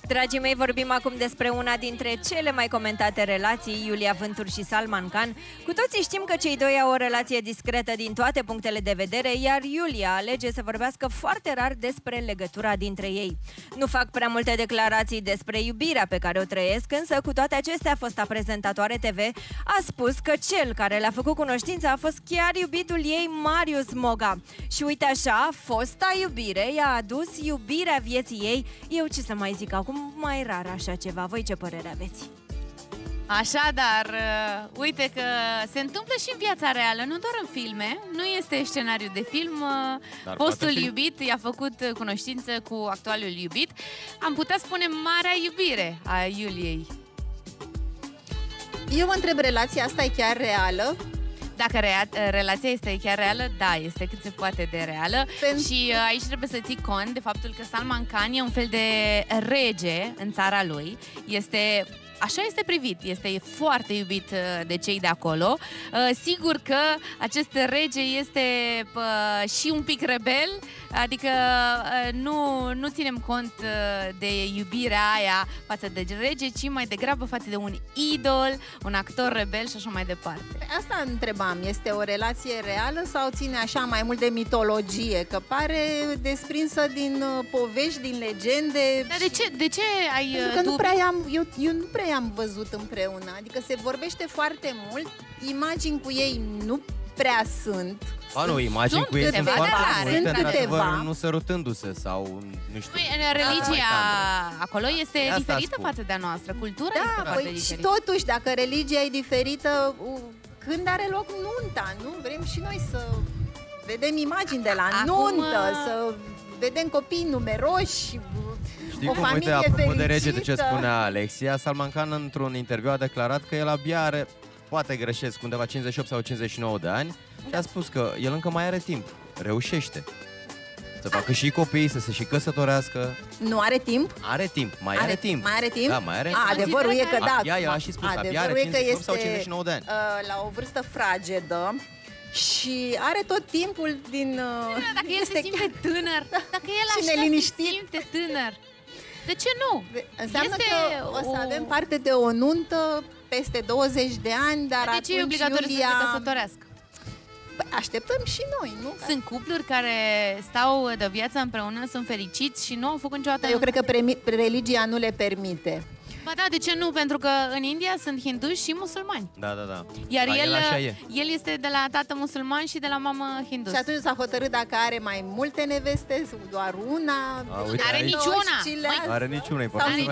Dragii mei, vorbim acum despre una dintre cele mai comentate relații, Iulia Vântur și Salman Khan. Cu toții știm că cei doi au o relație discretă din toate punctele de vedere, iar Iulia alege să vorbească foarte rar despre legătura dintre ei. Nu fac prea multe declarații despre iubirea pe care o trăiesc, însă cu toate acestea, fosta prezentatoare TV a spus că cel care le-a făcut cunoștință a fost chiar iubitul ei, Marius Moga. Și uite așa, fosta iubire i-a adus iubirea vieții ei. Eu ce să mai zic acum, mai rar așa ceva. Voi ce părere aveți? Așadar, uite că se întâmplă și în viața reală, nu doar în filme, nu este scenariu de film. Dar fostul iubit i-a făcut cunoștință cu actualul iubit. Am putea spune marea iubire a Iuliei. Eu mă întreb, relația asta e chiar reală? Dacă relația este chiar reală, da, este cât se poate de reală. Și aici trebuie să ții cont de faptul că Salman Khan e un fel de rege în țara lui. Așa este privit, este foarte iubit de cei de acolo. Sigur că acest rege este și un pic rebel, adică nu ținem cont de iubirea aia față de rege, ci mai degrabă față de un idol, un actor rebel și așa mai departe. Asta întrebam, este o relație reală sau ține așa mai mult de mitologie? Că pare desprinsă din povești, din legende. Dar de ce ai Pentru că eu nu prea am văzut împreună, adică se vorbește foarte mult, imagini cu ei nu prea sunt. Nu, imagini cu ei sunt foarte multe, într-adevăr, nu sărutându-se sau nu știu. Religia acolo este diferită față de a noastră, cultura este foarte diferită. Și totuși, dacă religia e diferită, când are loc nunta, nu? Vrem și noi să vedem imagini de la nuntă, să vedem copii numeroși. Știi cum, uite, apropo de rege, de ce spunea Alexia, Salman Khan într-un interviu a declarat că el abia are, poate greșesc, undeva 58 sau 59 de ani și a spus că el încă mai are timp, reușește să facă și copii, să se și căsătorească. Nu are timp? Are timp, mai are timp. Mai are timp? Da, mai are. Adevărul e că da. El a și spus, abia are 58 sau 59 de ani. La o vârstă fragedă. Și are tot timpul din... Dacă el se simte tânăr, dacă el așa se simte tânăr, de ce nu? Înseamnă că o să avem parte de o nuntă peste 20 de ani, dar atunci de ce e obligatoriu să se căsătorească? Așteptăm și noi, nu? Sunt cupluri care stau de viață împreună, sunt fericiți și nu au făcut niciodată... Eu cred că religia nu le permite. Ba da, de ce nu? Pentru că în India sunt hinduși și musulmani. Da. Iar el este de la tată musulman și de la mamă hindus. Și atunci s-a hotărât dacă are mai multe neveste, doar una. Are niciuna. Are niciuna,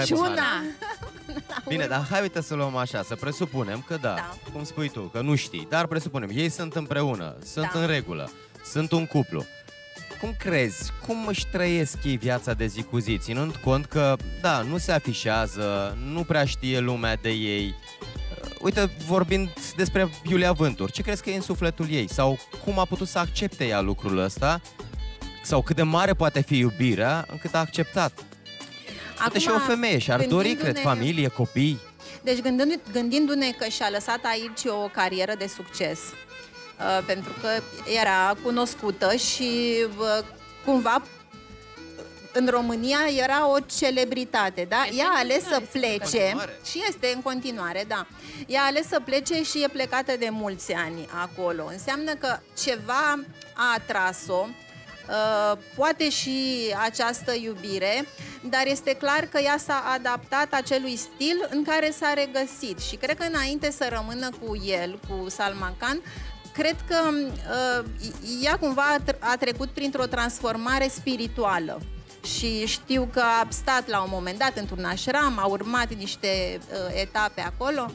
Bine, dar hai, uite să luăm așa, să presupunem că da, cum spui tu, că nu știi, dar presupunem, ei sunt împreună, sunt în regulă, sunt un cuplu. Cum crezi, cum își trăiesc ei viața de zi cu zi, ținând cont că, da, nu se afișează, nu prea știe lumea de ei? Uite, vorbind despre Iulia Vântur, ce crezi că e în sufletul ei? Sau cum a putut să accepte ea lucrul ăsta? Sau cât de mare poate fi iubirea încât a acceptat? Poate și o femeie și-ar dori, cred, familie, copii. Deci gândindu-ne că și-a lăsat aici o carieră de succes, pentru că era cunoscută și cumva în România era o celebritate, da? Ea a ales să plece și este în continuare, da. Ea a ales să plece și e plecată de mulți ani acolo. Înseamnă că ceva a atras-o, poate și această iubire, dar este clar că ea s-a adaptat acelui stil în care s-a regăsit și cred că înainte să rămână cu el, cu Salman Khan, cred că ea cumva a trecut printr-o transformare spirituală și știu că a stat la un moment dat într-un ashram, a urmat niște etape acolo.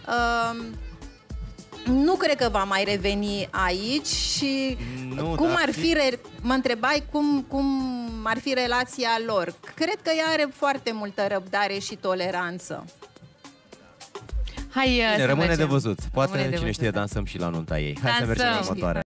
Nu cred că va mai reveni aici și cum ar fi, mă întrebai cum ar fi relația lor. Cred că ea are foarte multă răbdare și toleranță. Hai, rămâne de văzut. Poate cine știe, dansăm și la nunta ei. Hai să mergem la următoarea.